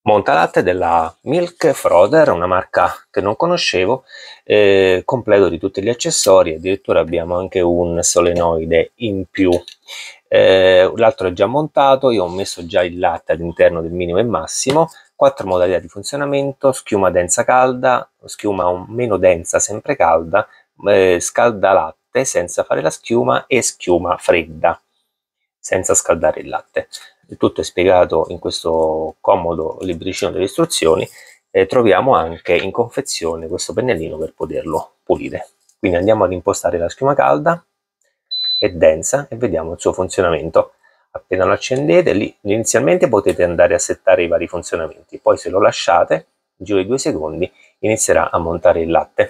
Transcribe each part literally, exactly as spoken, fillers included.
Montalatte della Milk Froder, una marca che non conoscevo, eh, completo di tutti gli accessori, addirittura abbiamo anche un solenoide in più. Eh, l'altro è già montato, io ho messo già il latte all'interno del minimo e massimo, quattro modalità di funzionamento: schiuma densa calda, schiuma meno densa sempre calda, eh, scalda latte senza fare la schiuma e schiuma fredda senza scaldare il latte. Il tutto è spiegato in questo comodo libricino delle istruzioni. Eh, troviamo anche in confezione questo pennellino per poterlo pulire. Quindi andiamo ad impostare la schiuma calda e densa e vediamo il suo funzionamento. Appena lo accendete, lì inizialmente potete andare a settare i vari funzionamenti, poi se lo lasciate, in giro di due secondi inizierà a montare il latte.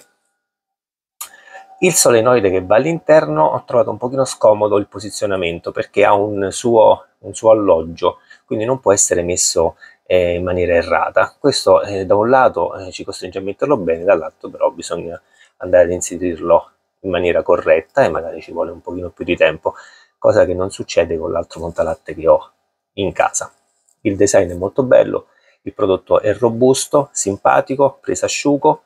Il solenoide che va all'interno ho trovato un pochino scomodo il posizionamento perché ha un suo, un suo alloggio, quindi non può essere messo eh, in maniera errata. Questo eh, da un lato eh, ci costringe a metterlo bene, dall'altro però bisogna andare ad inserirlo in maniera corretta e magari ci vuole un pochino più di tempo, cosa che non succede con l'altro montalatte che ho in casa. Il design è molto bello, il prodotto è robusto, simpatico, presa asciugo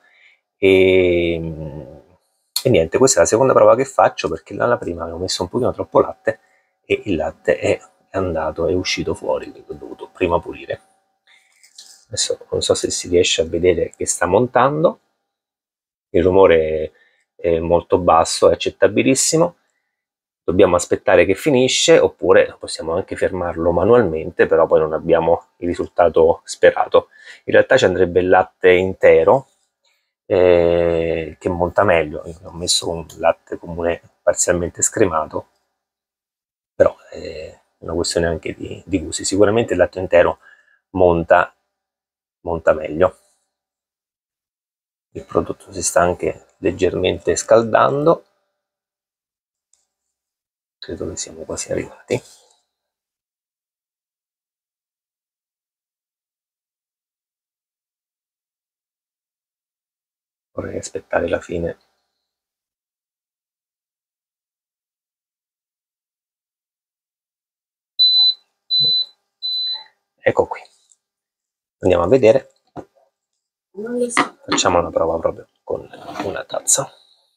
e... E niente, questa è la seconda prova che faccio perché alla prima avevo messo un pochino troppo latte e il latte è andato, è uscito fuori, quindi ho dovuto prima pulire. Adesso non so se si riesce a vedere che sta montando, il rumore è molto basso, è accettabilissimo. Dobbiamo aspettare che finisce oppure possiamo anche fermarlo manualmente, però poi non abbiamo il risultato sperato. In realtà ci andrebbe il latte intero, Eh, che monta meglio. Io ho messo un latte comune parzialmente scremato, però è una questione anche di, di gusti. Sicuramente il latte intero monta, monta meglio. Il prodotto si sta anche leggermente scaldando, credo che siamo quasi arrivati. Vorrei aspettare la fine. Ecco qui, andiamo a vedere. Facciamo una prova proprio con una tazza.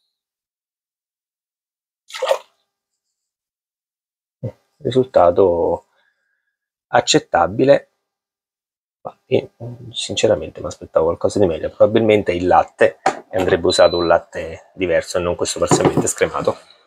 Risultato accettabile, ma io, sinceramente mi aspettavo qualcosa di meglio. Probabilmente il latte, e andrebbe usato un latte diverso e non questo parzialmente scremato.